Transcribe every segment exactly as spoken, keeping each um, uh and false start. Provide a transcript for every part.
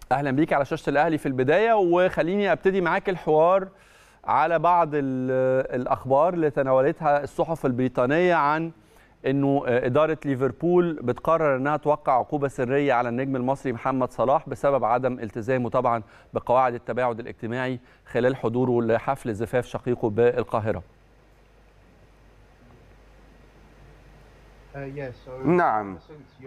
اهلا بيك على شاشه الاهلي في البدايه، وخليني ابتدي معاك الحوار على بعض الاخبار اللي تناولتها الصحف البريطانيه عن انه اداره ليفربول بتقرر انها توقع عقوبه سريه على النجم المصري محمد صلاح بسبب عدم التزامه طبعا بقواعد التباعد الاجتماعي خلال حضوره لحفل زفاف شقيقه بالقاهره. نعم،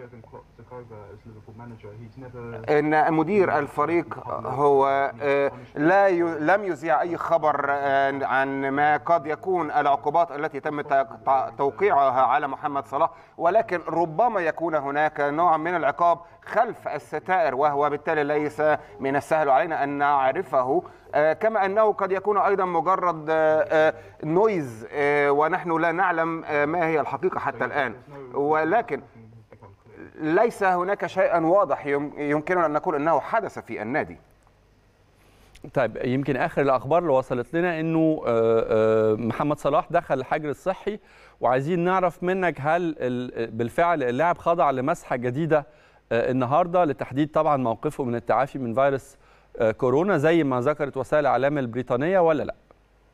إن مدير الفريق هو لا ي... لم يذيع أي خبر عن ما قد يكون العقوبات التي تم توقيعها على محمد صلاح، ولكن ربما يكون هناك نوع من العقاب خلف الستائر، وهو بالتالي ليس من السهل علينا أن نعرفه، كما أنه قد يكون أيضا مجرد نويز ونحن لا نعلم ما هي الحقيقة حتى الآن، ولكن ليس هناك شيء واضح يمكننا أن نقول أنه حدث في النادي. طيب، يمكن آخر الأخبار اللي وصلت لنا أنه محمد صلاح دخل الحجر الصحي، وعايزين نعرف منك هل بالفعل اللاعب خضع لمسحة جديدة النهاردة لتحديد طبعا موقفه من التعافي من فيروس كورونا زي ما ذكرت وسائل الإعلام البريطانية ولا لا؟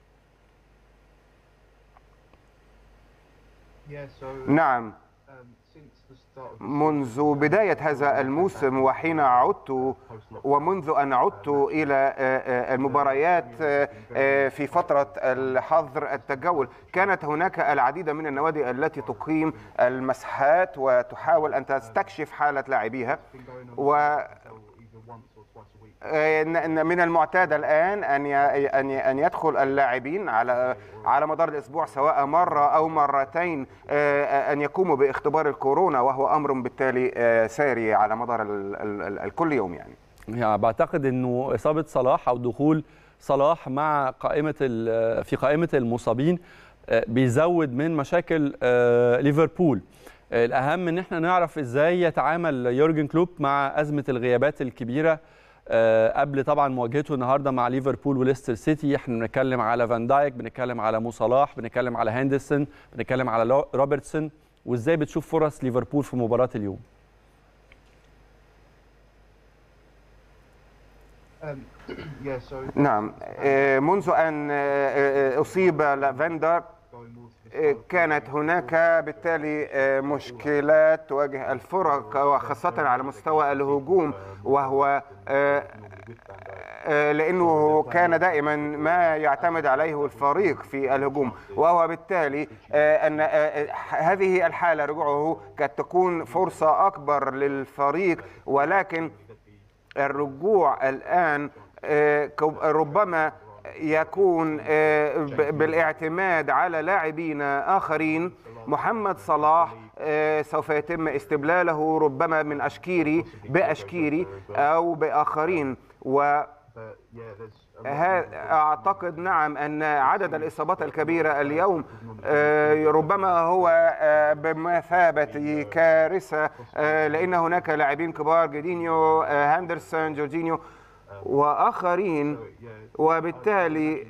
نعم، منذ بداية هذا الموسم وحين عدت ومنذ أن عدت إلى المباريات في فترة الحظر التجول، كانت هناك العديد من النوادي التي تقيم المسحات وتحاول أن تستكشف حالة لاعبيها، و من المعتاد الآن أن أن يدخل اللاعبين على على مدار الأسبوع سواء مرة أو مرتين أن يقوموا باختبار الكورونا، وهو أمر بالتالي ساري على مدار الكل يوم. يعني يعني بعتقد أنه إصابة صلاح أو دخول صلاح مع قائمة في قائمة المصابين بيزود من مشاكل ليفربول. الأهم أن احنا نعرف إزاي يتعامل يورجن كلوب مع أزمة الغيابات الكبيرة قبل طبعا مواجهته النهارده مع ليفربول وليستر سيتي. احنا بنتكلم على فان دايك، بنتكلم على مو صلاح، بنتكلم على هندرسون، بنتكلم على روبرتسون. وازاي بتشوف فرص ليفربول في مباراة اليوم؟ نعم، منذ ان اصيب فان دايك كانت هناك بالتالي مشكلات تواجه الفرق وخاصة على مستوى الهجوم، وهو لأنه كان دائما ما يعتمد عليه الفريق في الهجوم، وهو بالتالي أن هذه الحالة رجوعه قد تكون فرصة أكبر للفريق، ولكن الرجوع الآن ربما يكون بالاعتماد على لاعبين آخرين. محمد صلاح سوف يتم استبلاله ربما من أشكيري بأشكيري أو بآخرين، و أعتقد نعم أن عدد الإصابات الكبيرة اليوم ربما هو بمثابة كارثة، لأن هناك لاعبين كبار جودينيو، هندرسون، جورجينيو وآخرين، وبالتالي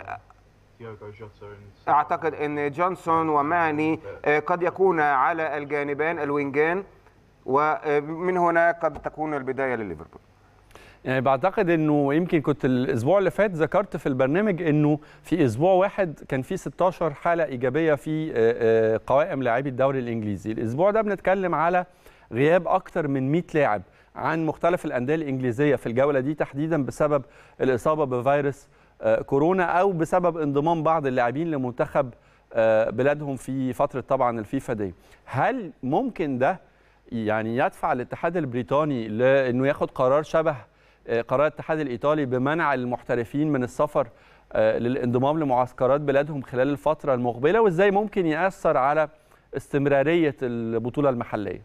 أعتقد أن جونسون وماني قد يكون على الجانبين الوينجان، ومن هنا قد تكون البداية لليفربول. يعني بعتقد انه يمكن كنت الاسبوع اللي فات ذكرت في البرنامج انه في اسبوع واحد كان في ستاشر حالة ايجابية في قوائم لاعبي الدوري الانجليزي. الاسبوع ده بنتكلم على غياب اكتر من مئة لاعب عن مختلف الأندية الإنجليزية في الجولة دي تحديدا بسبب الإصابة بفيروس كورونا أو بسبب انضمام بعض اللاعبين لمنتخب بلادهم في فترة طبعا الفيفا دي. هل ممكن ده يعني يدفع الاتحاد البريطاني لأنه ياخد قرار شبه قرار الاتحاد الإيطالي بمنع المحترفين من السفر للانضمام لمعسكرات بلادهم خلال الفترة المقبلة، وإزاي ممكن يأثر على استمرارية البطولة المحلية؟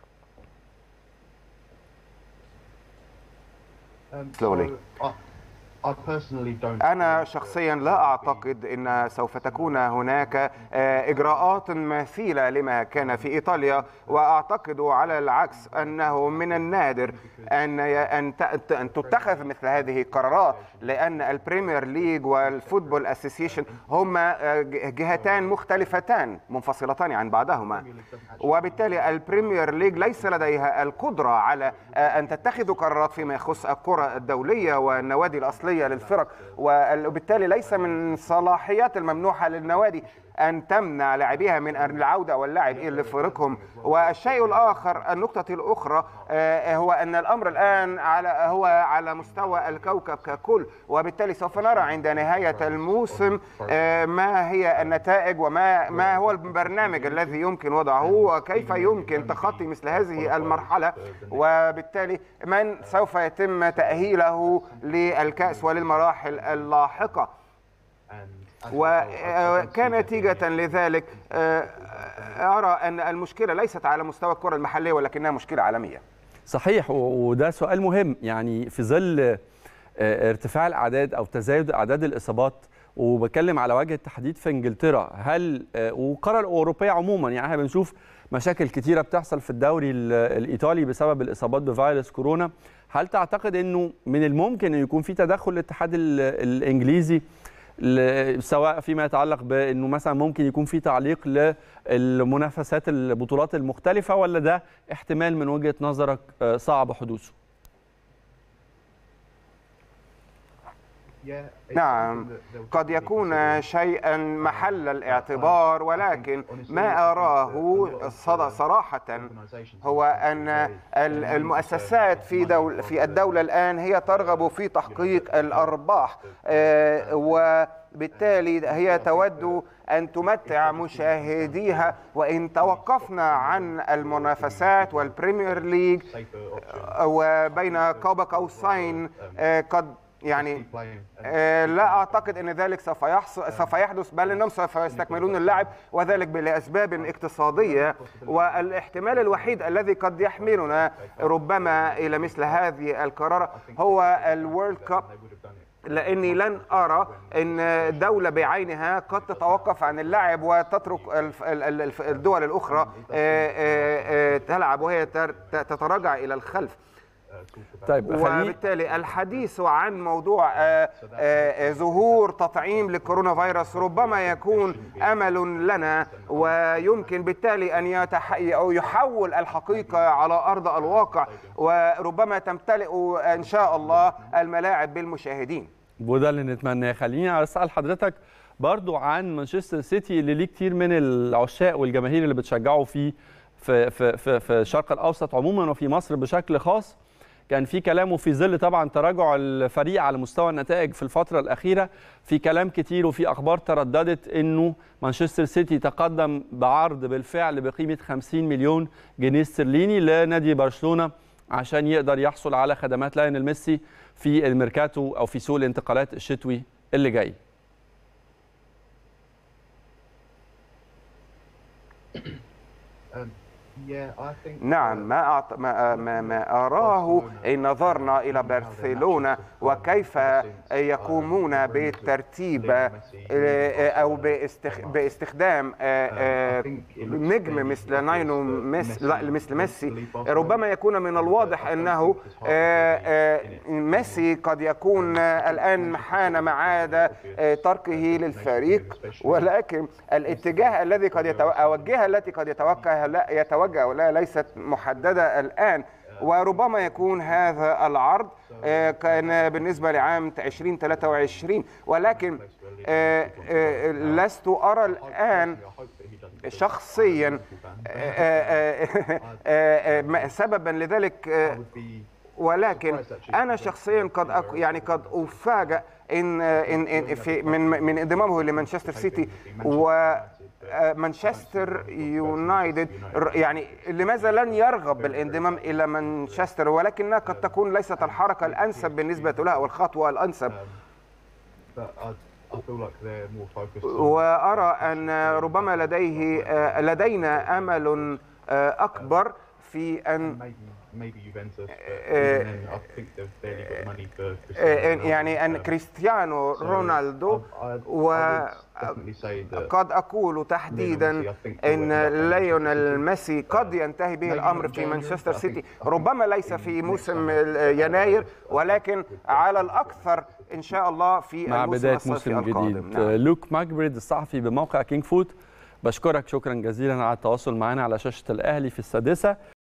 Slowly. أنا شخصيا لا أعتقد أن سوف تكون هناك إجراءات مثيلة لما كان في إيطاليا، وأعتقد على العكس أنه من النادر أن أن تتخذ مثل هذه القرارات، لأن البريمير ليج والفوتبول أسوسيشن هما جهتان مختلفتان منفصلتان عن بعضهما، وبالتالي البريمير ليج ليس لديها القدرة على أن تتخذ قرارات فيما يخص الكرة الدولية والنوادي الأصلية للفرق، وبالتالي ليس من صلاحيات الممنوحة للنوادي أن تمنع لاعبيها من العودة واللعب إلى فرقهم. والشيء الآخر، النقطة الأخرى هو أن الأمر الآن على هو على مستوى الكوكب ككل، وبالتالي سوف نرى عند نهاية الموسم ما هي النتائج وما ما هو البرنامج الذي يمكن وضعه وكيف يمكن تخطي مثل هذه المرحلة، وبالتالي من سوف يتم تأهيله للكأس وللمراحل اللاحقة. وكنتيجة لذلك أرى أن المشكلة ليست على مستوى الكرة المحلية ولكنها مشكلة عالمية. صحيح، وده سؤال مهم. يعني في ظل ارتفاع الأعداد أو تزايد أعداد الإصابات، وبتكلم على وجه التحديد في إنجلترا، هل والقارة الأوروبية عموما، يعني احنا بنشوف مشاكل كتيرة بتحصل في الدوري الإيطالي بسبب الإصابات بفيروس كورونا، هل تعتقد أنه من الممكن أن يكون في تدخل الاتحاد الإنجليزي سواء فيما يتعلق بأنه مثلا ممكن يكون في تعليق للمنافسات البطولات المختلفة، ولا ده احتمال من وجهة نظرك صعب حدوثه؟ نعم، قد يكون شيئا محل الاعتبار، ولكن ما أراه صراحة هو أن المؤسسات في دول في الدولة الآن هي ترغب في تحقيق الأرباح، وبالتالي هي تود أن تمتع مشاهديها. وإن توقفنا عن المنافسات والبريمير ليج وبين قاب قوسين قد يعني لا أعتقد أن ذلك سوف يحصل سوف يحدث، بل أنهم سوف يستكملون اللعب، وذلك لأسباب اقتصادية. والاحتمال الوحيد الذي قد يحملنا ربما إلى مثل هذه القرار هو الورلد كاب، لأني لن أرى أن دولة بعينها قد تتوقف عن اللعب وتترك الدول الأخرى تلعب وهي تتراجع إلى الخلف. طيب، وبالتالي الحديث عن موضوع آآ آآ ظهور تطعيم لكورونا فيروس ربما يكون أمل لنا، ويمكن بالتالي أن يحول الحقيقة على أرض الواقع، وربما تمتلئ إن شاء الله الملاعب بالمشاهدين. وده اللي نتمناه. خليني أسأل حضرتك برضو عن مانشستر سيتي، اللي ليه كتير من العشاق والجماهير اللي بتشجعه في في في في الشرق الأوسط عموما وفي مصر بشكل خاص. كان في كلامه في ظل طبعا تراجع الفريق على مستوى النتائج في الفترة الأخيرة، في كلام كتير وفي أخبار ترددت إنه مانشستر سيتي تقدم بعرض بالفعل بقيمة خمسين مليون جنيه استرليني لنادي برشلونة عشان يقدر يحصل على خدمات لايونيل ميسي في الميركاتو أو في سوق الانتقالات الشتوي اللي جاي. نعم، ما, أعط... ما ما ما أراه إن نظرنا إلى برشلونة وكيف يقومون بالترتيب أو باستخ... باستخدام نجم مثل ناينو مس... مثل ميسي، ربما يكون من الواضح أنه ميسي قد يكون الآن حان معاد تركه للفريق، ولكن الاتجاه الذي قد يتو... أو الجهة التي قد يتوجه لا يتوجه ولا ليست محددة الآن، وربما يكون هذا العرض كان بالنسبة لعام ألفين وثلاثة وعشرين، ولكن لست أرى الآن شخصيا سببا لذلك، ولكن أنا شخصيا قد أك يعني قد أفاجأ إن إن إن في من من انضمامه لمانشستر سيتي و مانشستر يونايتد. يعني لماذا لن يرغب بالانضمام إلى مانشستر، ولكنها قد تكون ليست الحركة الأنسب بالنسبة له أو الخطوة الأنسب. وأرى أن ربما لديه لدينا أمل أكبر في أن يعني أن كريستيانو رونالدو، وقد أقول تحديدا أن ليونيل ميسي قد ينتهي به الأمر في مانشستر سيتي، ربما ليس في موسم يناير ولكن على الأكثر إن شاء الله في مع بداية موسم جديد. نعم. لوك ماجبريد الصحفي بموقع كينج فوت، بشكرك شكرا جزيلا على التواصل معنا على شاشة الأهلي في السادسة.